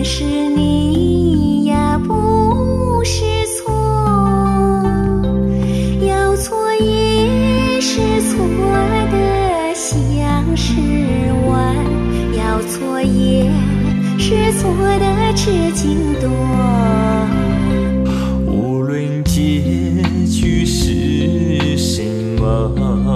认识你呀不是错，要错也是错的像是晚，要错也是错的知经多。 无论结局是什么，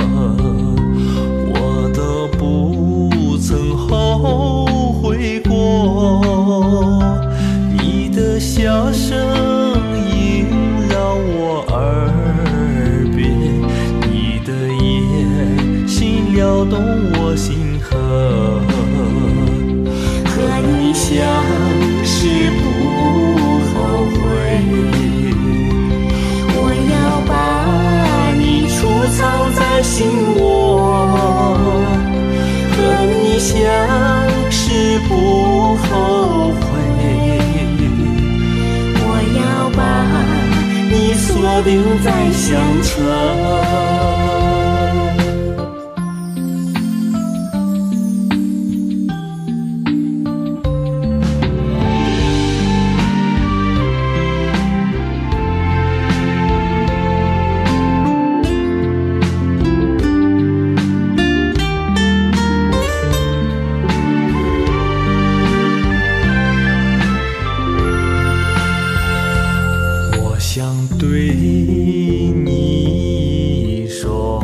我都不曾后悔过。你的笑声萦绕我耳边，你的眼睛撩动我心河。 和你相识不后悔，我要把你储藏在心窝。和你相识不后悔，我要把你锁定在乡城。 想对你说，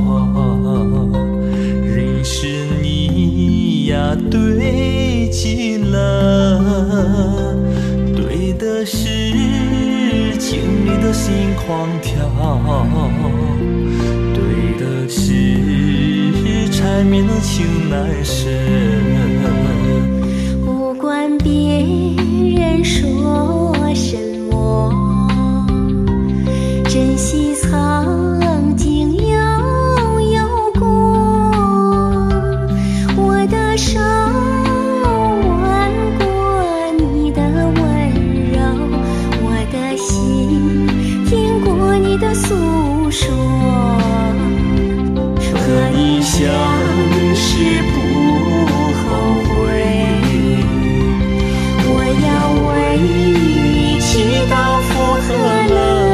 认识你呀对极了，对的是经历的心狂跳，对的是缠绵的情难舍。 不管别人说什么，珍惜曾经拥有过。我的手挽过你的温柔，我的心听过你的诉说。和你相识不后悔，我要为你祈祷福和乐。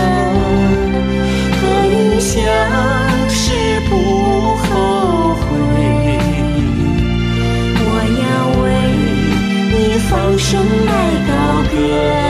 相识不后悔，我要为你放声来高歌。